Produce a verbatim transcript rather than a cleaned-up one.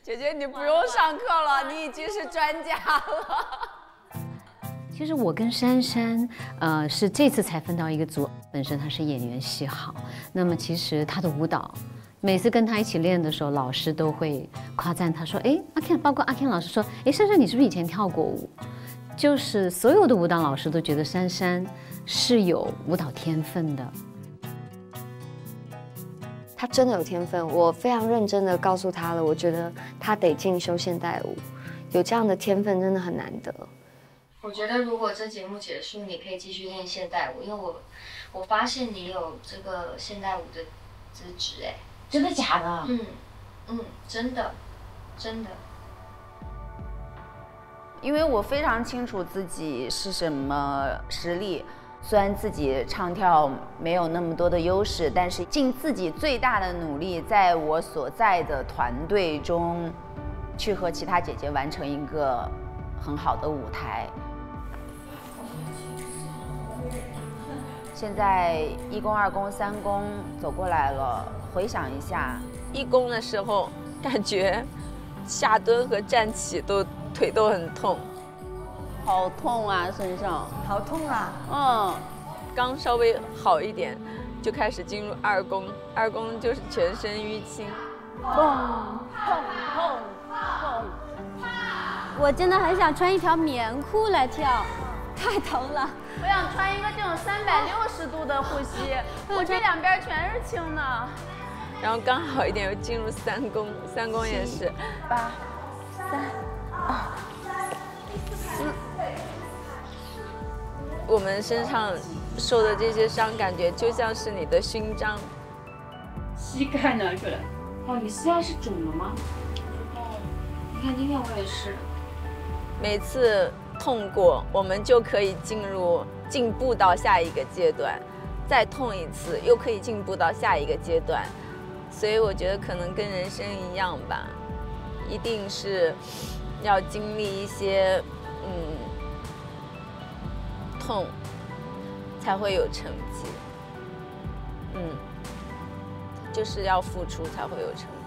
姐姐，你不用上课了，你已经是专家了。 其实我跟珊珊，呃，是这次才分到一个组。本身她是演员戏好，那么其实她的舞蹈，每次跟她一起练的时候，老师都会夸赞她说：“哎，阿 Ken， 包括阿 Ken 老师说，哎，珊珊，你是不是以前跳过舞？”就是所有的舞蹈老师都觉得珊珊是有舞蹈天分的。 他真的有天分，我非常认真的告诉他了，我觉得他得进修现代舞，有这样的天分真的很难得。我觉得如果这节目结束，你可以继续练现代舞，因为我我发现你有这个现代舞的资质，哎， 真的假的？ 嗯嗯，真的真的。 因为我非常清楚自己是什么实力。虽然自己唱跳没有那么多的优势，但是尽自己最大的努力，在我所在的团队中，去和其他姐姐完成一个很好的舞台。现在一公、二公、三公走过来了，回想一下， 一公的时候，感觉下蹲和站起都腿都很痛。 好痛啊，身上好痛啊！ 嗯，刚稍微好一点，就开始进入二公，二公就是全身淤青， 砰砰砰砰！我真的很想穿一条棉裤来跳，太疼了。 我想穿一个这种三百六十度的护膝，我这两边全是青的。 然后刚好一点又进入三公，三公也是八三二四。 我们身上受的这些伤，感觉就像是你的勋章。 膝盖拿出来。哦，你膝盖是肿了吗？哦，你看今天我也是。 每次痛过，我们就可以进入进步到下一个阶段，再痛一次，又可以进步到下一个阶段。所以我觉得可能跟人生一样吧，一定是要经历一些嗯。痛才会有成绩，嗯，就是要付出才会有成绩。